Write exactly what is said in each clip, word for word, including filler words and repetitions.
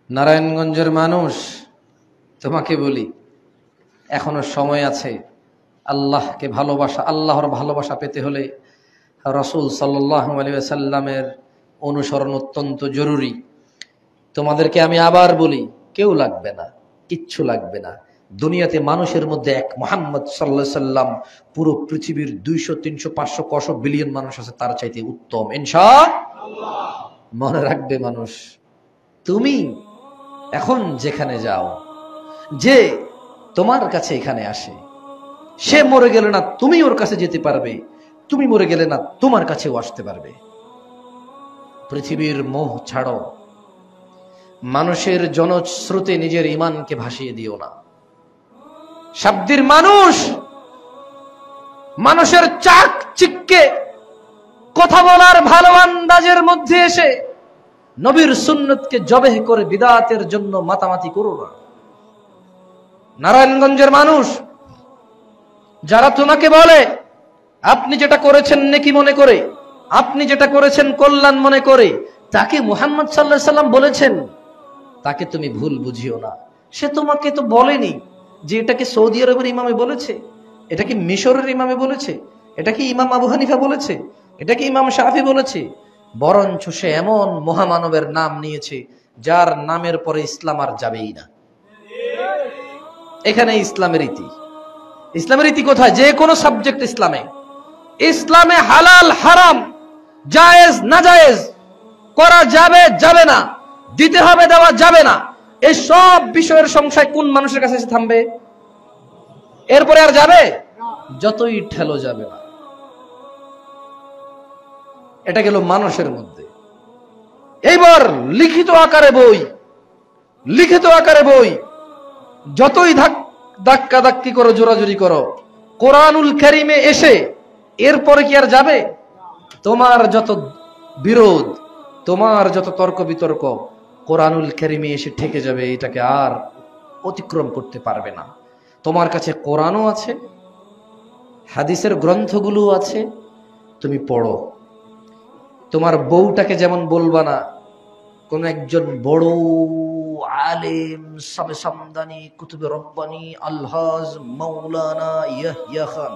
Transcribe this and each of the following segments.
নারায়ণগঞ্জের মানুষ, তোমাকে বলি এখনো সময় আছে। আল্লাহকে ভালোবাসা, আল্লাহর ভালোবাসা পেতে হলে রাসূল সাল্লাল্লাহু আলাইহি ওয়াসাল্লামের অনুসরণ অত্যন্ত জরুরি। তোমাদেরকে আমি আবার বলি, কেউ লাগবে না, কিচ্ছু লাগবে না। দুনিয়াতে মানুষের মধ্যে এক মুহাম্মদ সাল্লাল্লাহু আলাইহি সাল্লাম পুরো পৃথিবীর দুইশো তিনশো পাঁচশো কশো বিলিয়ন মানুষ আছে, তার চাইতে উত্তম ইনশাআল্লাহ। মনে রাখবে মানুষ, তুমি এখন যেখানে যাও, যে তোমার কাছে এখানে আসে, সে মরে গেলে না তুমি ওর কাছে যেতে পারবে, তুমি মরে গেলে না তোমার কাছেও আসতে পারবে। পৃথিবীর মোহ ছাড়ো, মানুষের জনস্রোতে নিজের ঈমানকে ভাসিয়ে দিও না। শাব্দির মানুষ মানুষের চাক চিক্কে কথা বলার ভালো আন্দাজের মধ্যে এসে নবীর সুন্নতকে জবেহ করে বিদআতের জন্য মাতামাতি করো না। নারায়ণগঞ্জের মানুষ, যারা তোমাকে বলে আপনি যেটা করেছেন নেকি মনে করে, আপনি যেটা করেছেন কল্যাণ মনে করে, তাকে মুহাম্মদ সাল্লাল্লাহু আলাইহি সাল্লাম বলেছেন, তাকে তুমি ভুল বুঝিও না। সে তোমাকে তো বলেনি যে এটাকে সৌদি আরবের ইমামে বলেছে, এটা কি মিশরের ইমামে বলেছে, এটা কি ইমাম আবু হানিফা বলেছে, এটা কি ইমাম শাফি বলেছে। বরঞ্চ সে এমন মহামানবের নাম নিয়েছে যার নামের পরে ইসলাম আর যাবেই না। এখানে ইসলামের রীতি, ইসলামের রীতি কোথায়? যে কোনো সাবজেক্ট ইসলামে, ইসলামে হালাল হারাম, জায়েজ না জায়েজ, করা যাবে যাবে না, দিতে হবে দেওয়া যাবে না, এই সব বিষয়ের সংশয় কোন মানুষের কাছে এসে থামবে? এরপরে আর যাবে? যতই ঠেলো যাবে না। এটা গেল মানুষের মধ্যে। এইবার লিখিত আকারে বই, লিখিত আকারে বই, যতই ধাক্কা ধাক্কি করো, জোরাজুরি করো, কোরআনুল কারীমে এসে এরপরে কি আর যাবে? তোমার যত বিরোধ, তোমার যত তর্ক বিতর্ক কোরআনুল কারীমে এসে ঠেকে যাবে, এটাকে আর অতিক্রম করতে পারবে না। তোমার কাছে কোরআনও আছে, হাদিসের গ্রন্থগুলো আছে, তুমি পড়ো। তোমার বউটাকে যেমন বলবা না কোন একজন বড় আলেম সাবে সামদানি কুতুবে রব্বানি আলহাজ মাওলানা ইয়াহইয়া খান,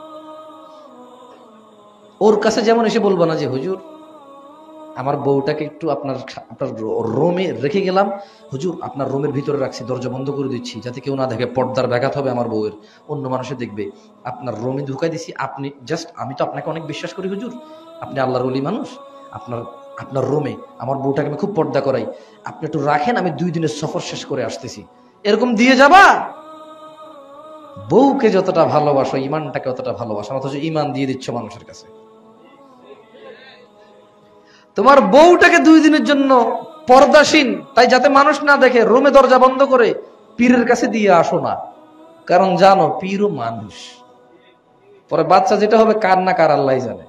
ওর কাছে যেমন এসে বলবা না যে হুজুর আমার বউটাকে একটু আপনার আপনার রুমে রেখে গেলাম, হুজুর আপনার রুমের ভিতরে রাখছি, দরজা বন্ধ করে দিচ্ছি যাতে কেউ না দেখে, পর্দার ব্যাঘাত হবে আমার বউয়ের, অন্য মানুষে দেখবে, আপনার রুমে ঢুকাই দিছি, আপনি জাস্ট, আমি তো আপনাকে অনেক বিশ্বাস করি হুজুর, আপনি আল্লাহর ওলি মানুষ, আপনার আপনার রুমে আমার বউটাকে আমি খুব পর্দা করাই, আপনি একটু রাখেন, আমি দুই দিনের সফর শেষ করে আসতেছি, এরকম দিয়ে যাবা? বউকে যতটা ভালোবাসো ইমানটাকে অতটা ভালোবাসো, অথচ ইমান দিয়ে দিচ্ছ মানুষের কাছে। তোমার বউটাকে দুই দিনের জন্য পর্দাসীন, তাই যাতে মানুষ না দেখে রুমে দরজা বন্ধ করে পীরের কাছে দিয়ে আসো না, কারণ জানো পীরও মানুষ, পরে বাচ্চা যেটা হবে কার না কার আল্লাহ জানে।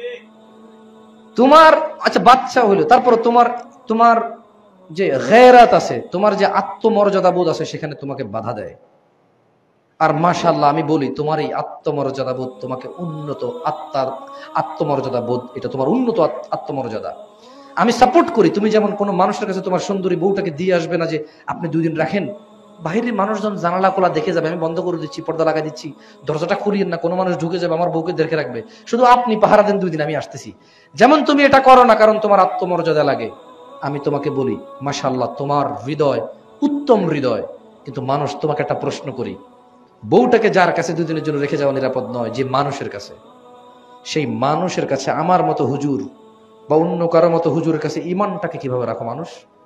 তোমার আচ্ছা বাচ্চা হইলো, তারপর তোমার তোমার যে গয়রাত আছে, তোমার যে আত্মমর্যাদা বোধ আছে, সেখানে তোমাকে বাধা দেয়। আর মাশাআল্লাহ আমি বলি, তোমার এই আত্মমর্যাদা বোধ তোমাকে উন্নত আত্মার আত্মমর্যাদা বোধ, এটা তোমার উন্নত আত্মমর্যাদা। আমি সাপোর্ট করি, তুমি যেমন কোনো মানুষের কাছে তোমার সুন্দরী বউটাকে দিয়ে আসবে না যে আপনি দুই দিন রাখেন, বাইরের মানুষজন জানালা খোলা দেখে যাবে, আমি বন্ধ করে দিচ্ছি, পর্দা লাগাই দিচ্ছি, দরজাটা খুলিয়েন না, কোনো মানুষ ঢুকে যাবে, আমার বউকে দেখে রাখবে, শুধু আপনি পাহারা দেন, দুই দিন আমি আসতেছি। যেমন তুমি এটা করো না কারণ তোমার আত্মমর্যাদা লাগে, আমি তোমাকে বলি মাশাআল্লাহ তোমার হৃদয় উত্তম হৃদয়, কিন্তু মানুষ, তোমাকে একটা প্রশ্ন করি, বউটাকে যার কাছে দুদিনের জন্য রেখে যাওয়া নিরাপদ নয়, যে মানুষের কাছে, সেই মানুষের কাছে আমার মতো হুজুর বা অন্য কারো মতো হুজুরের কাছে ইমানটাকে কিভাবে রাখো মানুষ?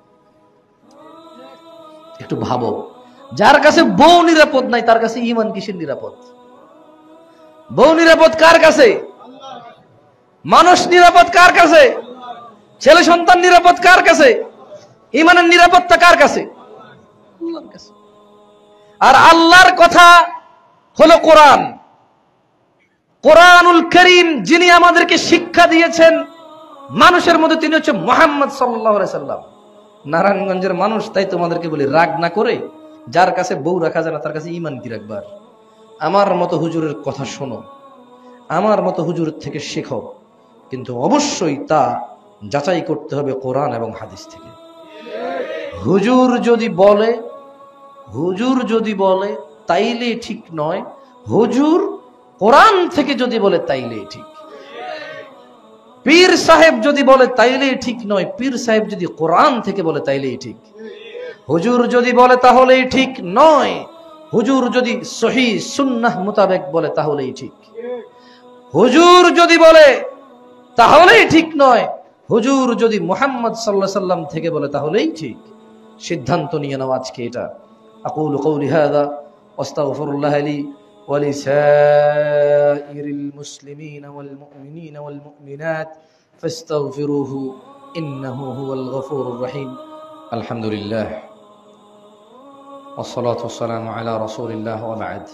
একটু ভাবো, যার কাছে বউ নিরাপদ নাই তার কাছে ইমান কিসের নিরাপদ? বউ নিরাপদ কার কাছে? মানুষ নিরাপদ কার কাছে? ছেলে সন্তান নিরাপদ কার কাছে? ইমানের নিরাপত্তা কার কাছে? আল্লাহর কাছে। আর আল্লাহর কথা হলো কোরআন, কোরআনুল কারীম, যিনি আমাদেরকে শিক্ষা দিয়েছেন মানুষের মধ্যে, তিনি হচ্ছে মুহাম্মদ সাল্লাল্লাহু আলাইহি সাল্লাম। নারায়ণগঞ্জের মানুষ, তাই তোমাদেরকে বলি রাগ না করে, যার কাছে বউ রাখা যায় না তার কাছে ঈমান কি রাখবার? আমার মতো হুজুরের কথা শোনো, আমার মতো হুজুরের থেকে শেখো, কিন্তু অবশ্যই তা যাচাই করতে হবে কোরআন এবং হাদিস থেকে। হুজুর যদি বলে হুজুর যদি বলে তাইলে ঠিক নয়, হুজুর কোরআন থেকে যদি বলে তাইলে ঠিক। পীর সাহেব যদি বলে তাইলেই ঠিক নয়, পীর সাহেব যদি কোরআন থেকে বলে তাইলেই ঠিক। হুজুর যদি বলে তাহলেই ঠিক নয়, হুজুর যদি সহিহ সুন্নাহ মোতাবেক বলে তাহলেই ঠিক। হুজুর যদি বলে তাহলেই ঠিক নয়, হুজুর যদি মুহাম্মদ সাল্লাল্লাহু আলাইহি সাল্লাম থেকে বলে তাহলেই ঠিক। সিদ্ধান্ত নিয়ে নাও আজকে এটা। আকুলু কওলি হাযা ওয়াস্তাগফিরুল্লাহ লি ওয়া লিসাইরিল মুসলিমিনা ওয়াল মুমিনিনা ওয়াল মুমিনাত ফাস্তাগফিরুহু ইন্নাহু হুয়াল গফুরুর রহিম। আলহামদুলিল্লাহ ওয়াসসালাতু ওয়াসসালামু আলা রাসূলিল্লাহ ওয়া বা'দ।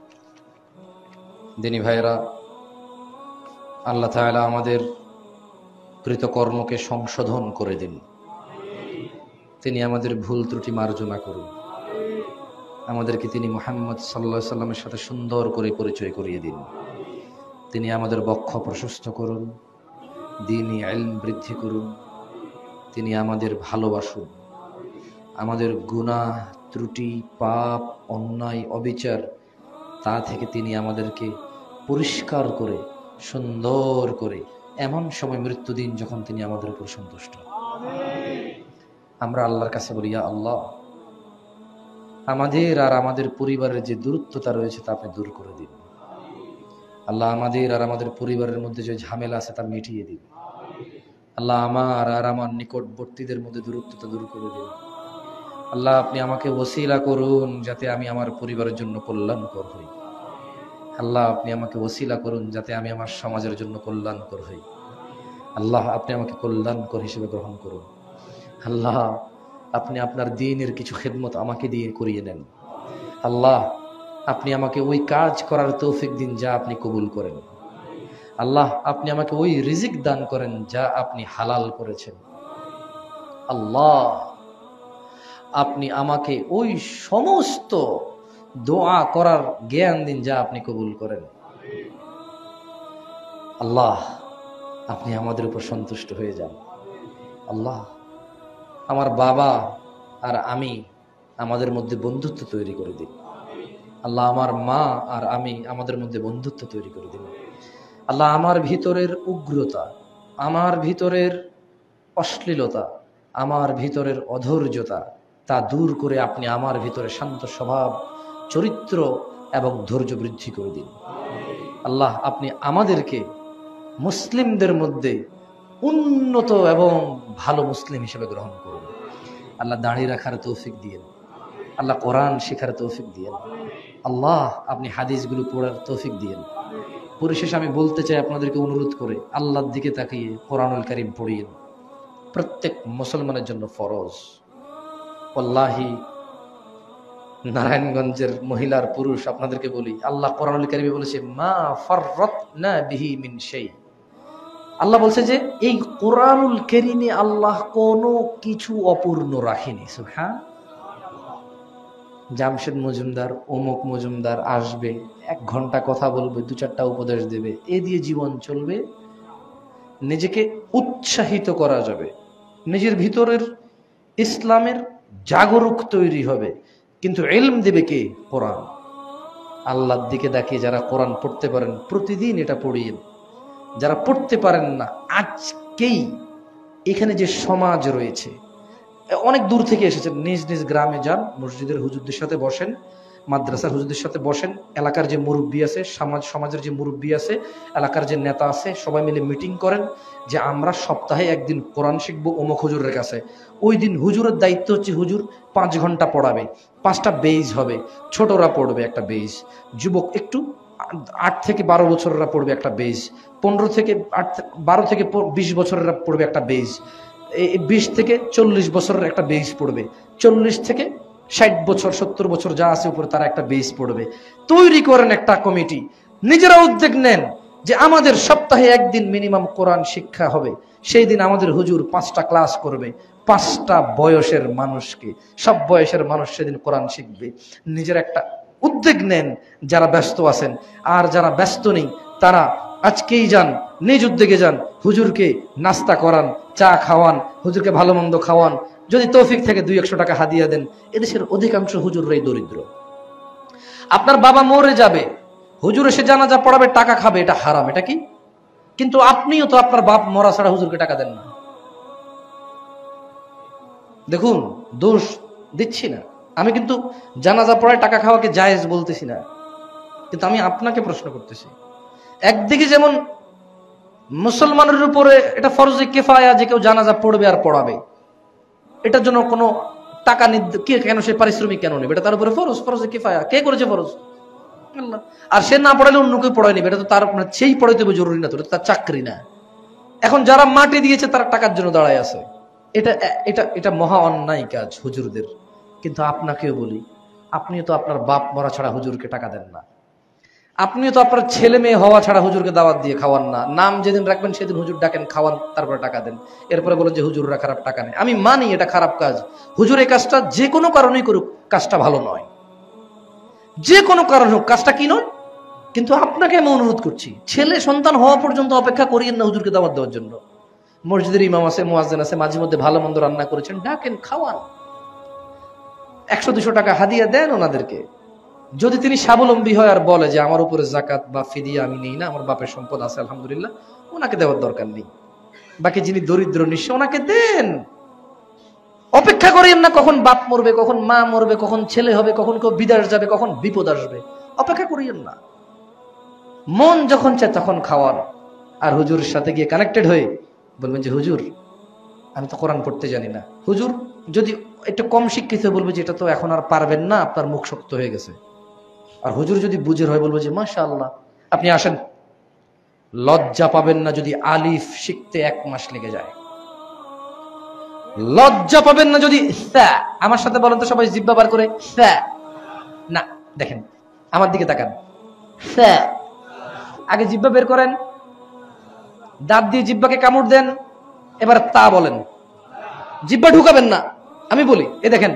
দিনী ভাইরা, আল্লাহ তাআলা আমাদের কৃতকর্মকে সংশোধন করে দিন। তিনি আমাদের ভুল ত্রুটি মার্জনা করুন। আমাদেরকে তিনি মুহাম্মদ সাল্লাল্লাহু আলাইহি সাল্লামের সাথে সুন্দর করে পরিচয় করিয়ে দিন। তিনি আমাদের বক্ষ প্রশস্ত করুন, দ্বীনি ইলম বৃদ্ধি করুন। তিনি আমাদের ভালোবাসুন। আমাদের গুনাহ, ত্রুটি, পাপ, অন্যায়, অবিচার তা থেকে তিনি আমাদেরকে পরিষ্কার করে সুন্দর করে এমন সময় মৃত্যুদিন যখন তিনি আমাদের উপর সন্তুষ্ট। আমরা আল্লাহর কাছে বলি, ইয়া আল্লাহ, আমাদের আর আমাদের পরিবারের যে দূরত্বতা রয়েছে তা আপনি দূর করে দিন। আল্লাহ, আমাদের আর আমাদের পরিবারের মধ্যে যে ঝামেলা আছে তা মিটিয়ে দিন। আল্লাহ, আমার আর আমার নিকটবর্তীদের মধ্যে দূরত্বতা দূর করে দিন। আল্লাহ, আপনি আমাকে ওসিলা করুন যাতে আমি আমার পরিবারের জন্য কল্যাণকর হই। আল্লাহ, আপনি আমাকে ওসিলা করুন যাতে আমি আমার সমাজের জন্য কল্যাণকর হই। আল্লাহ, আপনি আমাকে কল্যাণকর হিসেবে গ্রহণ করুন। আল্লাহ, আপনি আপনার দ্বীনের কিছু খেদমত আমাকে দিয়ে করিয়ে নেন। আল্লাহ, আপনি আমাকে ওই কাজ করার তৌফিক দিন যা আপনি কবুল করেন। আল্লাহ, আপনি আমাকে ওই রিজিক দান করেন যা আপনি হালাল করেছেন। আল্লাহ, আপনি আমাকে ওই সমস্ত দোয়া করার জ্ঞান দিন যা আপনি কবুল করেন। আল্লাহ, আপনি আমাদের উপর সন্তুষ্ট হয়ে যান। আল্লাহ, আমার বাবা আর আমি আমাদের মধ্যে বন্ধুত্ব তৈরি করে দিন। আল্লাহ, আমার মা আর আমি আমাদের মধ্যে বন্ধুত্ব তৈরি করে দিন। আল্লাহ, আমার ভিতরের উগ্রতা, আমার ভিতরের অশ্লীলতা, আমার ভিতরের অধৈর্যতা তা দূর করে আপনি আমার ভিতরে শান্ত স্বভাব, চরিত্র এবং ধৈর্য বৃদ্ধি করে দিন। আল্লাহ, আপনি আমাদেরকে মুসলিমদের মধ্যে উন্নত এবং ভালো মুসলিম হিসেবে গ্রহণ করুন। আল্লাহ, দাঁড়িয়ে রাখার তৌফিক দিয়েন। আল্লাহ, কোরআন শেখার তৌফিক দিয়েন। আল্লাহ, আপনি হাদিসগুলো পড়ার তৌফিক দিয়েন। পরিশেষে আমি বলতে চাই, আপনাদেরকে অনুরোধ করে আল্লাহর দিকে তাকিয়ে কোরআনুল কারীম পড়িয়েন। প্রত্যেক মুসলমানের জন্য ফরজ। ওয়াল্লাহি, নারায়ণগঞ্জের মহিলার পুরুষ আপনাদেরকে বলি, আল্লাহ কোরআনুল কারীমে বলেছে, মা ফাররাতনা বিহি মিন শাই। আল্লাহ বলছে যে এই কোরআনুল কারীমে আল্লাহ কোনো কিছু অপূর্ণ রাখেনি। সুবহান। জামশেদ মজুমদার, অমুক মজুমদার আসবে, এক ঘন্টা কথা বলবে, দু চারটা উপদেশ দেবে, এ দিয়ে জীবন চলবে। নিজেকে উৎসাহিত করা যাবে, নিজের ভিতরের ইসলামের জাগরুক তৈরি হবে, কিন্তু ইলম দেবে কে? কোরআন। আল্লাহর দিকে তাকিয়ে যারা কোরআন পড়তে পারেন প্রতিদিন এটা পড়িয়েন। যারা পড়তে পারেন না, আজকেই এখানে যে সমাজ রয়েছে, অনেক দূর থেকে এসেছেন, নিজ নিজ গ্রামে যান, মসজিদের হুজুরদের সাথে বসেন, মাদ্রাসার হুজুরদের সাথে বসেন, এলাকার যে মুরব্বী আছে, সমাজ সমাজের যে মুরব্বী আছে, এলাকার যে নেতা আছে, সবাই মিলে মিটিং করেন যে আমরা সপ্তাহে একদিন কোরআন শিখবো অমুক হুজুরের কাছে। ওই দিন হুজুরের দায়িত্ব হচ্ছে হুজুর পাঁচ ঘন্টা পড়াবে, পাঁচটা বেইজ হবে, ছোটরা পড়বে একটা বেইজ, যুবক একটু আট থেকে বারো বছরেরা পড়বে একটা বেইজ, পনেরো থেকে আট বারো থেকে বিশ বছরেরা পড়বে একটা বেইজ, বিশ থেকে চল্লিশ বছরের একটা বেইজ পড়বে, চল্লিশ থেকে ষাট বছর সত্তর বছর যা আছে উপরে তারা একটা বেইজ পড়বে। তৈরি করেন একটা কমিটি, নিজেরা উদ্যোগ নেন যে আমাদের সপ্তাহে একদিন মিনিমাম কোরআন শিক্ষা হবে। সেই দিন আমাদের হুজুর পাঁচটা ক্লাস করবে, পাঁচটা বয়সের মানুষকে, সব বয়সের মানুষ সেদিন কোরআন শিখবে। নিজের একটা উদ্যোগ নেন যারা ব্যস্ত আছেন, আর যারা ব্যস্ত নেই তারা আজকেই যান, নিজ উদ্যোগে যান, হুজুরকে নাস্তা করান, চা খাওয়ান, হুজুরকে ভালো মন্দ খাওয়ান, যদি তৌফিক থেকে দুই একশো টাকা হাদিয়া দেন। এদেশের অধিকাংশ হুজুররাই দরিদ্র। আপনার বাবা মরে যাবে, হুজুর এসে জানাজা পড়াবে, টাকা খাবে, এটা হারাম, এটা কি? কিন্তু আপনিও তো আপনার বাপ মরা ছাড়া হুজুরকে টাকা দেন না। দেখুন, দোষ দিচ্ছি না আমি, কিন্তু জানাজা পড়ায় টাকা খাওয়াকে জায়েজ বলতেছি না, কিন্তু আমি আপনাকে প্রশ্ন করতেছি। একদিকে যেমন মুসলমানের উপরে এটা ফরজে কিফায়া যে কেউ জানাজা পড়বে আর পড়াবে, এটার জন্য কোনো টাকা কে কেন, সে পারিশ্রমিক কেন নেবে? এটা তার উপরে ফরজ, ফরজে কিফায়া। কে করেছে ফরজ? আল্লাহ। আর সে না পড়ালে অন্য কেউ পড়ায় নেবে, এটা তো তার মানে সেই পড়াইতে হবে জরুরি না, তো তার চাকরি না। এখন যারা মাটি দিয়েছে তারা টাকার জন্য দাঁড়ায় আছে, এটা এটা এটা মহা অন্যায় কাজ হুজুরদের। কিন্তু আপনাকেও বলি, আপনিও তো আপনার বাপ মরা ছাড়া হুজুরকে টাকা দেন না, আপনিও তো আপনার ছেলে মেয়ে হওয়া ছাড়া হুজুরকে দাওয়াত দিয়ে খাওয়ান না। নাম যেদিন রাখবেন সেদিন হুজুর ডাকেন, খাওয়ান, তারপরে টাকা দেন। এরপরে বলেন যে হুজুররা খারাপ, টাকা নেই। আমি মানি এটা খারাপ কাজ, হুজুর এই কাজটা যে কোনো কারণেই করুক, কাজটা ভালো নয়, যে কোনো কারণ হোক, কাজটা কি নয়। কিন্তু আপনাকে আমি অনুরোধ করছি, ছেলে সন্তান হওয়া পর্যন্ত অপেক্ষা করিয়েন না হুজুরকে দাওয়াত দেওয়ার জন্য। মসজিদের ইমাম আছে, মুয়াজ্জিন আছে, মাঝে মধ্যে ভালো মন্দ রান্না করেছেন, ডাকেন, খাওয়ান, একশো দুশো টাকা হাদিয়া দেন ওনাদেরকে। যদি তিনি স্বাবলম্বী হয় আর বলে যে আমার উপরে জাকাত বা ফিদিয়া আমি নেই না, আমার বাপের সম্পদ আছে আলহামদুলিল্লাহ, ওনাকে দেওয়ার দরকার নেই। বাকি যিনি দরিদ্র নিঃস্ব, ওনাকে দেন। অপেক্ষা করেন না কখন বাপ মরবে, কখন মা মরবে, কখন ছেলে হবে, কখন কেউ বিদেশ যাবে, কখন বিপদ আসবে। অপেক্ষা করিয়েন না, মন যখন চায় তখন খাওয়ান। আর হুজুরের সাথে গিয়ে কানেক্টেড হয়ে বলবেন যে হুজুর আমি তো কোরআন পড়তে জানি না। হুজুর যদি একটু কম শিক্ষিত বলবে যে এটা তো এখন আর পারবেন না, আপনার মুখ শক্ত হয়ে গেছে। আর হুজুর যদি বুঝের হয় বলবো যে মাশাআল্লাহ, আপনি আসেন। লজ্জা পাবেন না যদি আলিফ শিখতে এক মাস লেগে যায়, লজ্জা পাবেন না যদি সা, আমার সাথে বলেন তো সবাই জিহ্বা বার করে, সা না, দেখেন আমার দিকে তাকান, সা আগে জিহ্বা বের করেন, দাঁত দিয়ে জিহ্বাকে কামড় দেন, এবার তা বলেন। জিহ্বা ঢুকাবেন না, আমি বলি, এ দেখেন,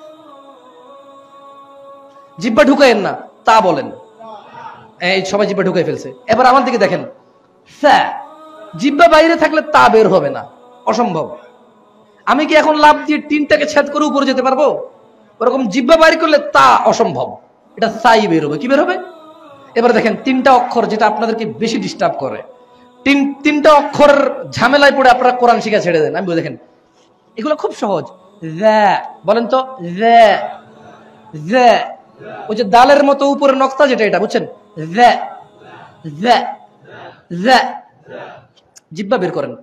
জিহ্বা ঢুকাইেন না, তা বলেন। এই সবাই জিহ্বা ঢুকাই ফেলছে। এবার আমার দিকে দেখেন, সা, জিহ্বা বাইরে থাকলে তা বের হবে না, অসম্ভব। আমি কি এখন লাভ দিয়ে তিনটাকে ছেদ করে উপরে যেতে পারবো? ওরকম জিহ্বা বাইরে করলে তা অসম্ভব, এটা সাই বের হবে। কি বের হবে? এবার দেখেন তিনটা অক্ষর যেটা আপনাদেরকে বেশি ডিস্টার্ব করে, তিন তিনটা অক্ষরের ঝামেলায় পড়ে আপনারা কোরআন শিখা ছেড়ে দেন। আমি দেখেন এগুলো খুব সহজ। বলেন তো, ওই যে দালের মতো উপরে নক্তা যেটা, এটা বুঝছেন? জিহ্বা বের করেন,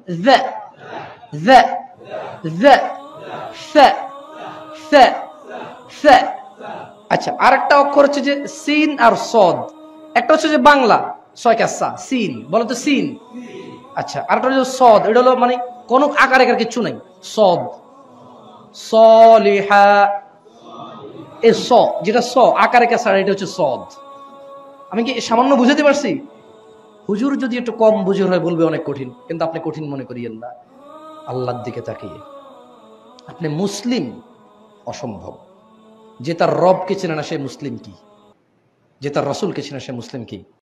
আচ্ছা। আর একটা অক্ষর হচ্ছে যে সিন আর সদ, একটা হচ্ছে যে বাংলা ছয় কাসা সিন, বলো তো সিন। আচ্ছা, আর একটা হচ্ছে সদ, এটা হলো মানে কোন আকার একার কিছু নাই, সদ। সলিহা, এ স যেটা স আকারে কাসা, এটা হচ্ছে সদ। আমি কি সামান্য বুঝাতে পারছি? হুজুর যদি একটু কম বুঝে হয় বলবে অনেক কঠিন, কিন্তু আপনি কঠিন মনে করিয়েন না। আল্লাহর দিকে তাকিয়ে আপনি মুসলিম অসম্ভব। যে তার রবকে চেনে না সে মুসলিম কি? যে তার রসুলকে চেনে সে মুসলিম কি?